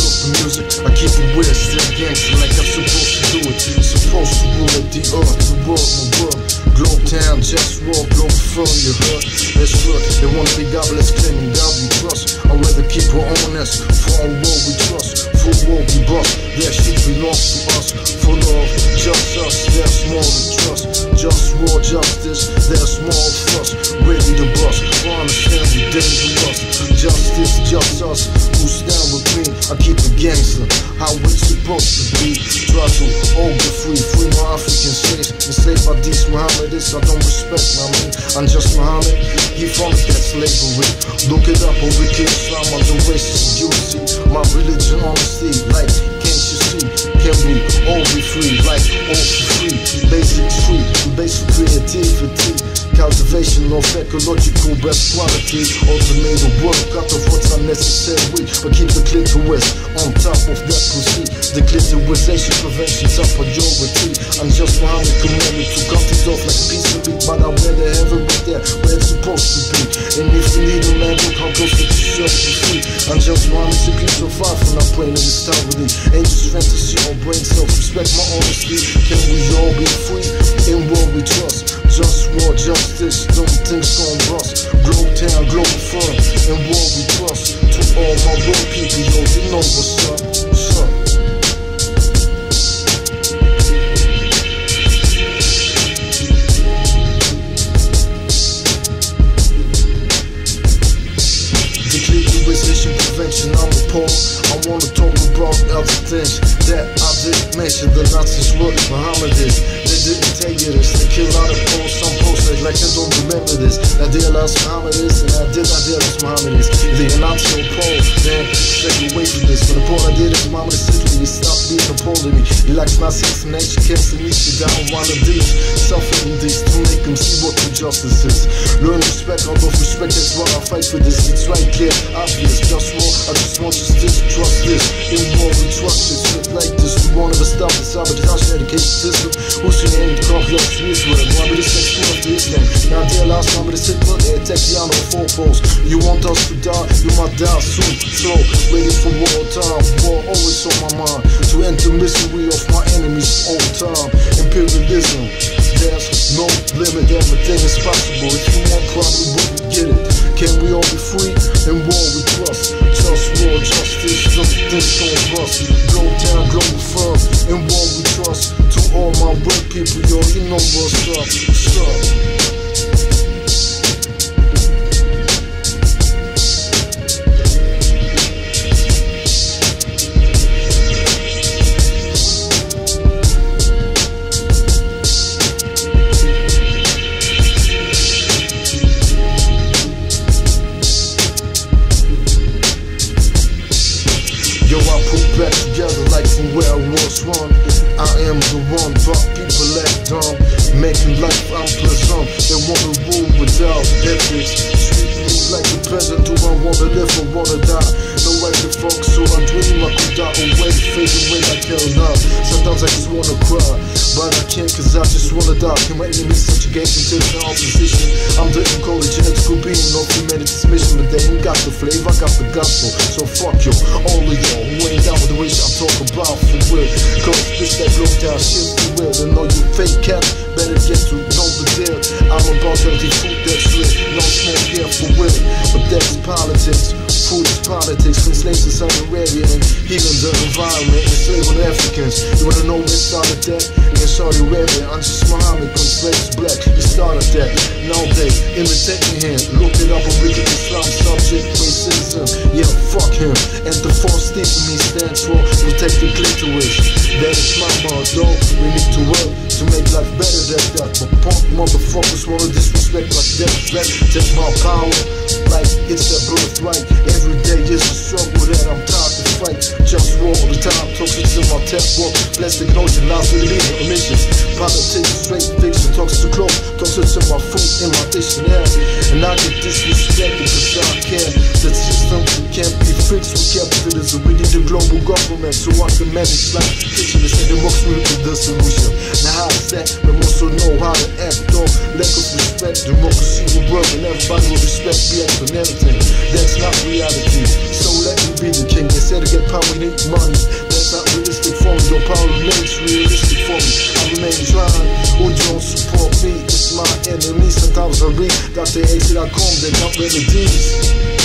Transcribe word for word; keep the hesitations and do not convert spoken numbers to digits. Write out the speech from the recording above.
love the music, I keep it weird, still gangster like I'm supposed to do it. Supposed to rule at the earth, the world, my world. Globe town, just walk, globe firm, you heard? Let's look, they wanna be godless, claiming God we trust. I'd rather keep her honest, for our world we trust. For world we bust, that shit belongs to us. For love, just us, there's more to trust. Just war, justice, there's more fuss. Ready to bust, for understand we dangerous. Justice, just us, who stand with me. I keep it gangster, how it's supposed to be. Try to all be free, free my African slaves. Enslaved by these Mohammedists, I don't respect my man. I'm just Muhammad, he followed that slavery. Look it up on Wiki Islam, I'm the racist, you see. My religion honesty, like, can't you see? Can we all be free, like, all for free? Basic street, basic creativity. Cultivation of ecological best quality. Ultimate work out of what's unnecessary, but keep the clitoris on top of that pussy. The clitorisation prevention's a priority. I'm just Muhammad commanded to cut it off like a piece of meat, but I wear the heaven right there where it's supposed to be. And if you need a man, look how close to the shirt you see. I'm just Muhammad simply so far from not praying in this town with it. Angels fantasy or brain self-respect my honesty. Can we all be free in what we trust? Just war, justice, don't things gon' bust. Globe town, global firm, and war we trust. To all my real people, yo, you know what's up, what's up. The clitorisation prevention, I'm appalled. I wanna talk about other things that I didn't mention. The Nazis were Mohammedists. They didn't tell you this. They killed out of posts, some posts like they don't remember this. I did last Mohammedists, and I did I did last Mohammedists. The Nazi pole, then stay away from this. When the part I did is Mohammedist Italy, he stopped being a pole to me. He likes my sense of nature, can't see me, she down one of these. Suffering these to make them see what true justice is. Learn respect, out of respect, that's why I fight for this. It's right clear, obvious, just war. I just want you to trust this. In war we trust it, shit like this. We won't ever stop the sabotage education system. Who's your name? Crop your streets with it. Mohammedist ain't school of this thing. Now dear last Mohammedist Hitler, they attack the on four posts. You want us to die, you might die soon. Slow, ready for war time. War always on my mind. To end the misery of my enemies all time. Imperialism, there's no limit, everything is possible. If you want, probably wouldn't get it. Can we all be free? In war we trust. Just war, justice, nothing's gon' bust. Globe town, global firm. In war we trust. To all my real people, yo, you know what's up, what's up. Yo, I put back together like from where I was run. I am the one, but people act dumb. Making life unpleasant, they wanna rule without ethics. Street moves like a peasant, do I wanna live or wanna die? No way to focus, so I dream I could die away, fade away like hell now. Sometimes I just wanna cry, but I can't cause I just wanna die. Can my enemies such a game until the opposition? I'm the college genetical being of humanity's mission, but they ain't got the flavor, I got the gospel. So fuck you, all of y'all who ain't down with the wish I talk about for real. Cause bitch that blow down shit for real. And all you fake cats better get to know the deal. I'm about healthy food that's real, no smoke here for real. But that's politics, food is politics. When slaves in Saudi Arabia and healing the environment, enslaving Africans. You wanna know where started that? In Saudi Arabia, I'm just Muhammad, when slaves black, he started that. Now they imitating him, look it up on Wiki Islam, subject, racism. Yeah, fuck him. And the false thing for me stands for protect the clitoris. That is my motto. We need to work to make life better than that. But punk motherfuckers wanna disrespect like that. That take my power like it's their birthright. Every day is a struggle that I'm tired to fight. Just war all the time, toxic in my tap walk. Plastic notion, lies with leading emissions. Politics, straight fiction, toxic to clothes, toxic to my food in my dictionary. And I get disrespected because I care. The system can't be fixed with capitalism. We need a global government so I can manage life. Picture this and democracy with the solution. Now how is that? We also know how to act though. Lack of respect, democracy will work and everybody will respect the act on everything. That's not reality. So let me be the king. They said to get power, we need money. That's not realistic for me, though power remains realistic for me. I remain trying, who don't support me? It's my enemy. Sometimes I read Doctor A C dot com, they got remedies.